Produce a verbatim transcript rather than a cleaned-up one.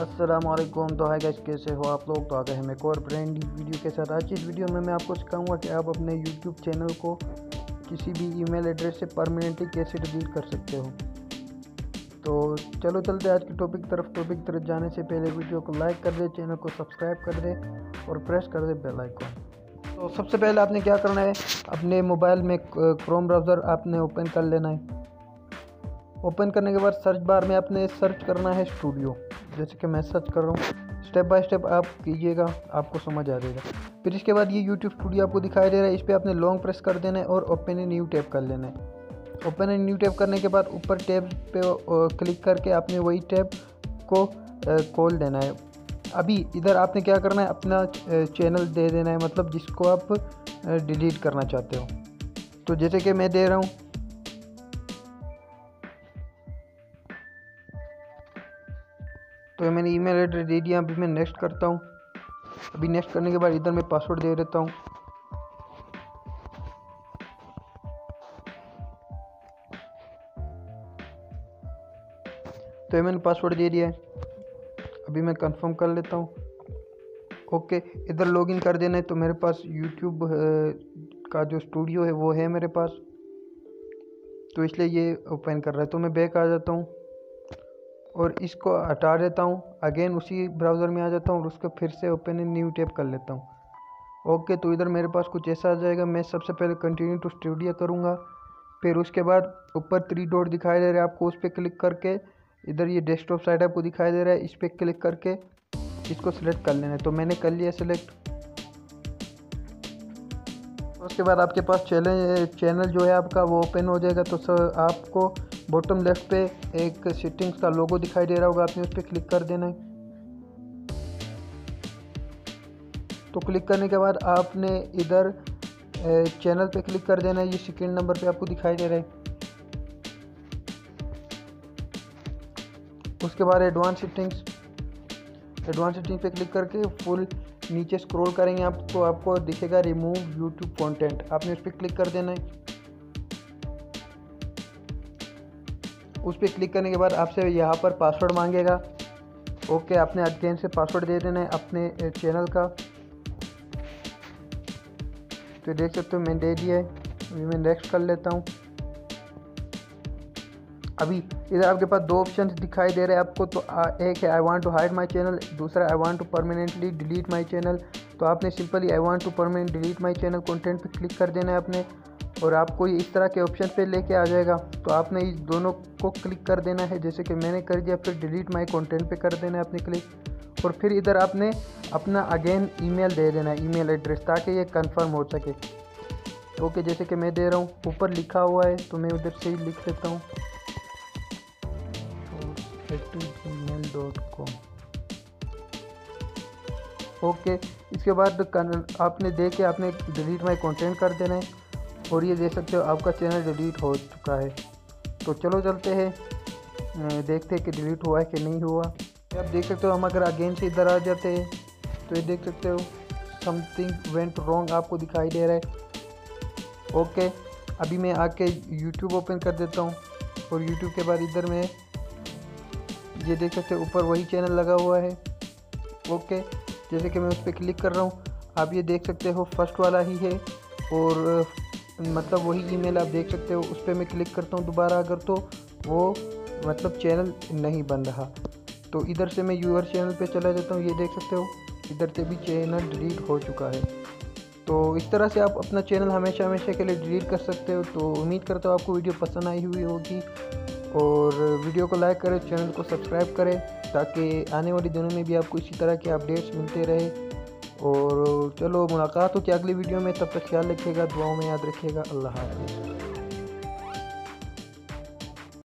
अस्सलाम वालेकुम। तो हाय गाइस, कैसे हो आप लोग। तो आ गए हम एक और ब्रांड न्यू वीडियो के साथ। आज की इस वीडियो में मैं आपको सिखाऊंगा कि आप अपने यूट्यूब चैनल को किसी भी ईमेल एड्रेस से परमानेंटली कैसे डिलीट कर सकते हो। तो चलो चलते आज के टॉपिक की तरफ। टॉपिक की तरफ जाने से पहले वीडियो को लाइक कर दे, चैनल को सब्सक्राइब कर दे और प्रेस कर दे बेल आइकन। तो सबसे पहले आपने क्या करना है, अपने मोबाइल में क्रोम ब्राउज़र आपने ओपन कर लेना है। ओपन करने के बाद सर्च बार में आपने सर्च करना है स्टूडियो, जैसे कि मैं सर्च कर रहा हूँ। स्टेप बाय स्टेप आप कीजिएगा, आपको समझ आ जाएगा। फिर इसके बाद ये यूट्यूब स्टूडियो आपको दिखाई दे रहा है, इस पर आपने लॉन्ग प्रेस कर देना है और ओपन ए न्यू टैब कर लेना है। ओपन ए न्यू टैब करने के बाद ऊपर टैब पे क्लिक करके आपने वही टैब को खोल देना है। अभी इधर आपने क्या करना है, अपना चैनल दे देना है, मतलब जिसको आप डिलीट करना चाहते हो। तो जैसे कि मैं दे रहा हूँ, तो मैंने ईमेल एड्रेस दे दिया। अभी मैं नेक्स्ट करता हूँ। अभी नेक्स्ट करने के बाद इधर मैं पासवर्ड दे देता हूँ। तो ये मैंने पासवर्ड दे दिया है। अभी मैं कंफर्म कर लेता हूँ। ओके, इधर लॉगिन कर देना है। तो मेरे पास यूट्यूब का जो स्टूडियो है वो है मेरे पास, तो इसलिए ये ओपन कर रहा है। तो मैं बैक आ जाता हूँ और इसको हटा देता हूँ। अगेन उसी ब्राउज़र में आ जाता हूँ और उसको फिर से ओपन इन न्यू टैब कर लेता हूँ। ओके, तो इधर मेरे पास कुछ ऐसा आ जाएगा। मैं सबसे पहले कंटिन्यू टू स्टूडियो करूँगा। फिर उसके बाद ऊपर थ्री डॉट दिखाई दे रहा है, आपको उस पर क्लिक करके इधर ये डेस्कटॉप साइड आपको दिखाई दे रहा है, इस पर क्लिक करके इसको सिलेक्ट कर लेना है। तो मैंने कर लिया सिलेक्ट। उसके बाद आपके पास चैनल चैनल जो है आपका वो ओपन हो जाएगा। तो सर आपको बॉटम लेफ्ट पे एक सेटिंग्स का लोगो दिखाई दे रहा होगा, आपने उस पर क्लिक कर देना है। तो क्लिक करने के बाद आपने इधर चैनल पे क्लिक कर देना है। ये सेकंड नंबर पे आपको दिखाई दे रहा है। उसके बाद एडवांस सेटिंग्स एडवांस सेटिंग्स पे क्लिक करके फुल नीचे स्क्रॉल करेंगे आप, तो आपको दिखेगा रिमूव यूट्यूब कंटेंट, आपने उस पर क्लिक कर देना है। उस पर क्लिक करने के बाद आपसे यहाँ पर पासवर्ड मांगेगा। ओके, आपने अगेन से पासवर्ड दे देना है अपने चैनल का। तो देख सकते हो मैंने दे दिया है। अभी मैं नेक्स्ट कर लेता हूँ। अभी इधर आपके पास दो ऑप्शन दिखाई दे रहे हैं आपको। तो एक है I want to hide my channel, दूसरा I want to permanently delete my channel. तो आपने simply I want to permanent delete my channel content पे क्लिक कर देना है आपने, और आपको इस तरह के ऑप्शन पे लेके आ जाएगा। तो आपने इस दोनों को क्लिक कर देना है, जैसे कि मैंने कर दिया। फिर डिलीट माय कंटेंट पे कर देना है आपने क्लिक, और फिर इधर आपने अपना अगेन ईमेल दे देना है, ईमेल एड्रेस, ताकि ये कंफर्म हो सके। ओके, जैसे कि मैं दे रहा हूँ, ऊपर लिखा हुआ है तो मैं उधर से ही लिख देता हूँ Gmail dot com. Okay, इसके बाद आपने दे के आपने डिलीट माय कंटेंट कर देना है, और ये देख सकते हो आपका चैनल डिलीट हो चुका है। तो चलो चलते हैं, देखते हैं कि डिलीट हुआ है कि नहीं हुआ। आप देख सकते हो, हम अगर अगेन से इधर आ जाते हैं तो ये देख सकते हो समथिंग वेंट रॉन्ग आपको दिखाई दे रहा है। ओके, अभी मैं आके यूट्यूब ओपन कर देता हूँ, और यूट्यूब के बाद इधर में ये देख सकते हो ऊपर वही चैनल लगा हुआ है। ओके, जैसे कि मैं उस पर क्लिक कर रहा हूँ, आप ये देख सकते हो फर्स्ट वाला ही है, और मतलब वही ईमेल आप देख सकते हो। उस पर मैं क्लिक करता हूँ दोबारा अगर, तो वो मतलब चैनल नहीं बन रहा। तो इधर से मैं यूअर चैनल पे चला जाता हूँ। ये देख सकते हो इधर से भी चैनल डिलीट हो चुका है। तो इस तरह से आप अपना चैनल हमेशा हमेशा के लिए डिलीट कर सकते हो। तो उम्मीद करता हूँ आपको वीडियो पसंद आई हुई होगी, और वीडियो को लाइक करें, चैनल को सब्सक्राइब करें, ताकि आने वाले दिनों में भी आपको इसी तरह के अपडेट्स मिलते रहे। और चलो मुलाकात होती है अगली वीडियो में, तब तक ख्याल रखिएगा, दुआओं में याद रखिएगा। अल्लाह हाफ़िज़।